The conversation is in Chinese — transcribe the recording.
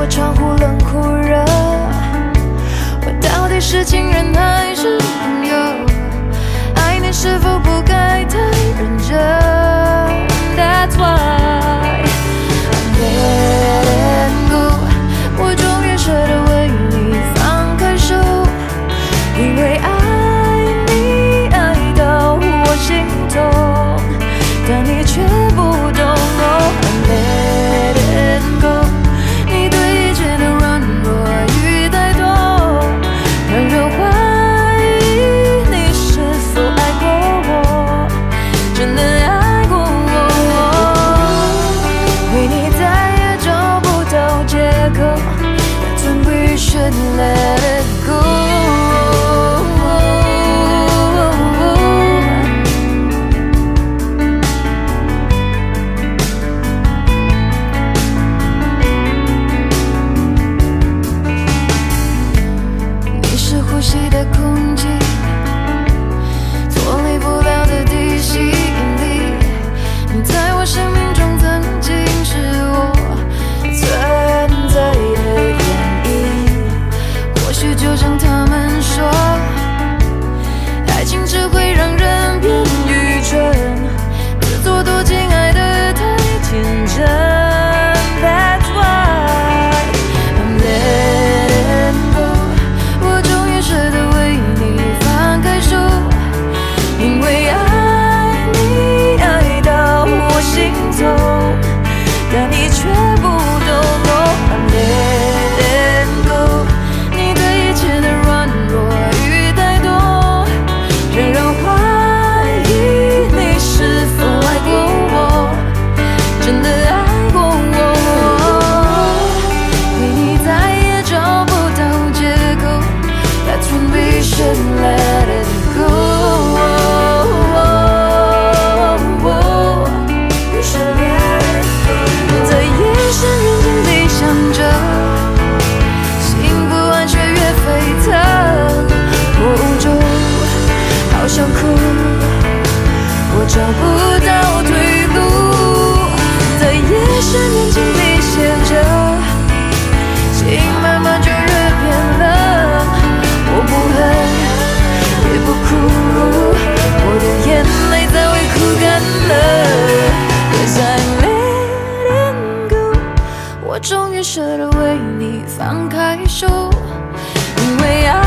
过窗户冷酷热，我到底是情人还是朋友？爱你是否不该太认真 ？That's why I'm letting go。我终于舍得为你放开手，因为爱你爱到我心痛，但你却不懂。I'm letting go。你对一切的软弱与太多，让人怀疑你是否爱过我，真的爱过我。为你再也找不到借口。We should let it go。 你是呼吸的空气，脱离不了的地心引力。你在我生命中曾经是我存在的就像他们说，爱情只会让人变愚蠢，自作多情爱得太天真。That's why I'm letting go。 我终于舍得为你放开手，因为爱你爱到我心痛，但你却不懂。I'm letting go。Let it go。 在夜深人静里想着，心不安却越沸腾。我无助，好想哭，我找不到退路。在夜深人静里写着，心慢慢就越变冷。我不恨也不哭，我的眼泪早已哭干了。Yes I'm letting go。 我终于舍得为你放开手，因为爱